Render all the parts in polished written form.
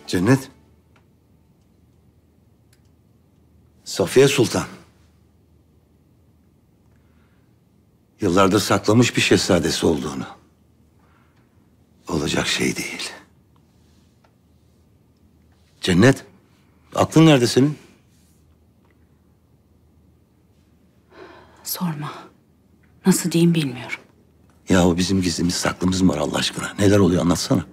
Cennet. Safiye Sultan. Yıllardır saklamış bir şehzadesi olduğunu. Olacak şey değil. Cennet, aklın nerede senin? Sorma. Nasıl diyeyim bilmiyorum. Yahu bizim gizlimiz saklımız var Allah aşkına. Neler oluyor anlatsana.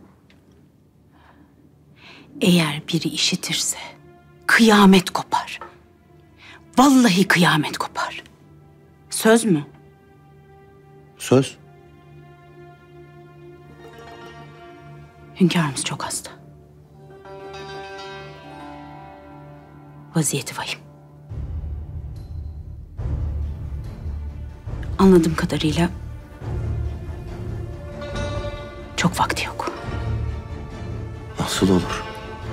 Eğer biri işitirse kıyamet kopar. Vallahi kıyamet kopar. Söz mü? Söz. Hünkârımız çok hasta. Vaziyeti vahim. Anladığım kadarıyla çok vakti yok. Nasıl olur?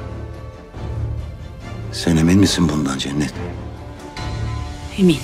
Sen emin misin bundan Cennet? Eminim.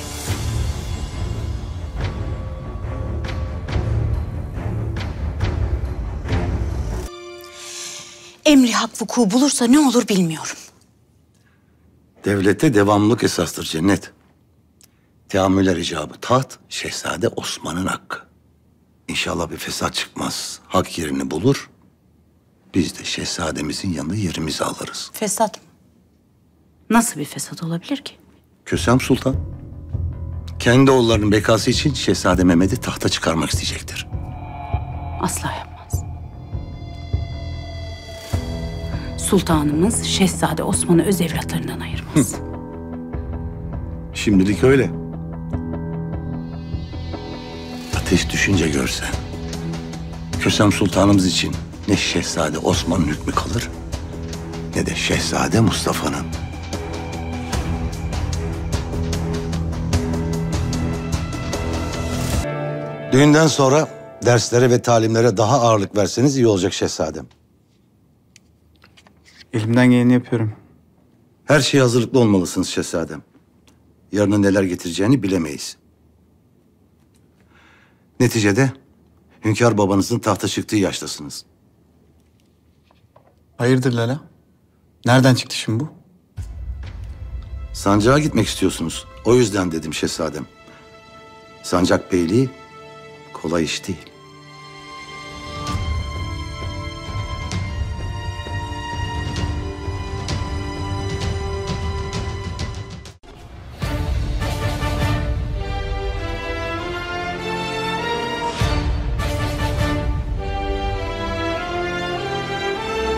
Emri hak vuku bulursa ne olur bilmiyorum. Devlette devamlılık esastır Cennet. Teamüller icabı taht, Şehzade Osman'ın hakkı. İnşallah bir fesat çıkmaz. Hak yerini bulur. Biz de şehzademizin yanında yerimizi alırız. Fesat mı? Nasıl bir fesat olabilir ki? Kösem Sultan, kendi oğullarının bekası için Şehzade Mehmet'i tahta çıkarmak isteyecektir. Asla yapmaz. Sultanımız Şehzade Osman'ı öz evlatlarından ayırmaz. Şimdilik öyle. Ateş düşünce görsen. Kösem Sultanımız için ne Şehzade Osman'ın hükmü kalır, ne de Şehzade Mustafa'nın. Düğünden sonra derslere ve talimlere daha ağırlık verseniz iyi olacak şehzadem. Elimden geleni yapıyorum. Her şeye hazırlıklı olmalısınız şehzadem. Yarının neler getireceğini bilemeyiz. Neticede hünkâr babanızın tahta çıktığı yaştasınız. Hayırdır Lala? Nereden çıktı şimdi bu? Sancağa gitmek istiyorsunuz. O yüzden dedim şehzadem. Sancak beyliği kolay iş değil.